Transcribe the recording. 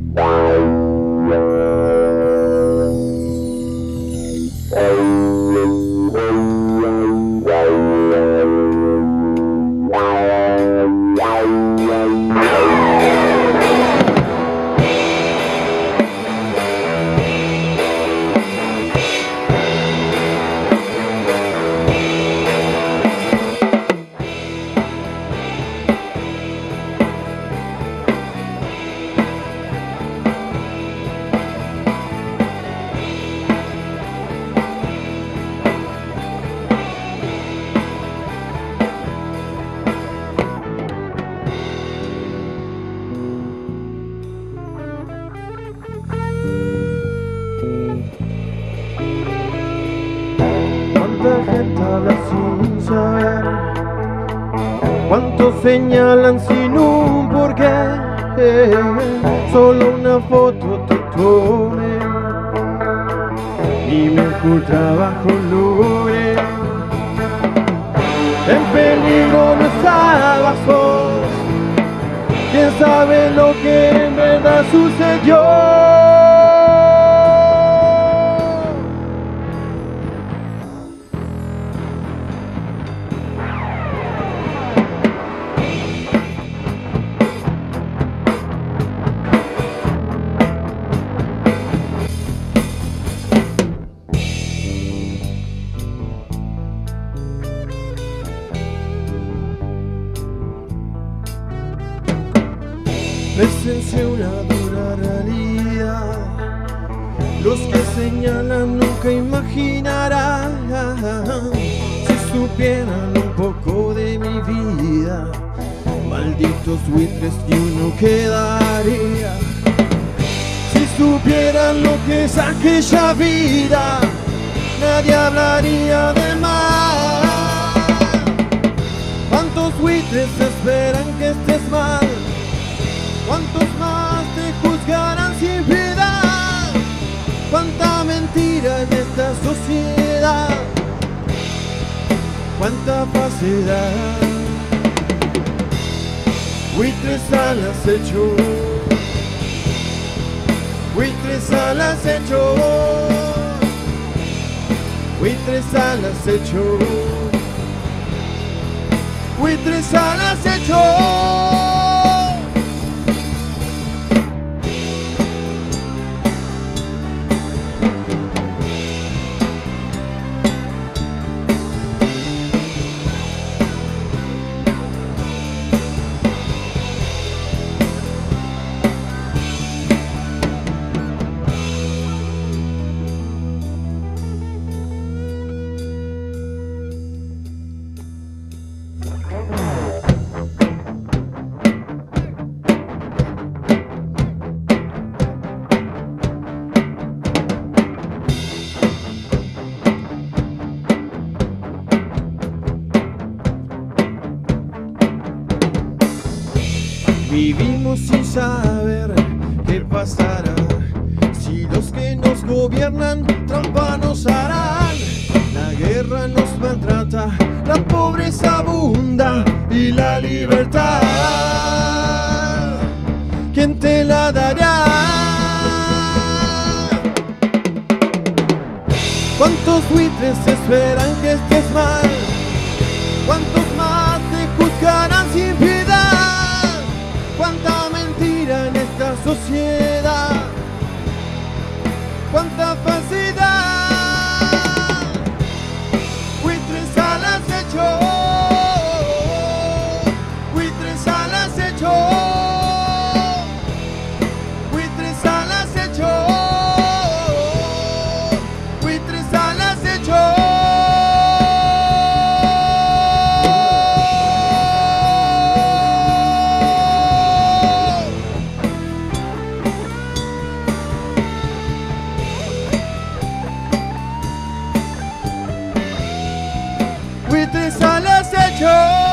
Cuánta gente habla sin saber, cuántos señalan sin un porqué. Solo una foto te tomé y mi mejor trabajo logré. En peligro no estabas vos, quién sabe lo que en verdad sucedió. Presencia una dura realidad, los que señalan nunca imaginarán. Si supieran un poco de mi vida, malditos buitres ni uno quedaría. Si supieran lo que es aquella vida, nadie hablaría de más. ¿Cuántos buitres esperan que estés mal? ¿Cuántos más te juzgarán sin piedad? Cuánta mentira en esta sociedad, cuánta falsedad. Buitres al acecho, buitres al acecho, buitres al acecho, buitres al acecho. Vivimos sin saber qué pasará, si los que nos gobiernan trampa nos harán. La guerra nos maltrata, la pobreza abunda y la libertad, ¿quién te la dará? ¿Cuántos buitres esperan que estés mal? ¿Cuántos más te juzgarán sin piedad? Cuánta mentira en esta sociedad, cuánta falsedad. Buitres al acecho, buitres al acecho, buitres al acecho, buitres al acecho. Buitres al acecho.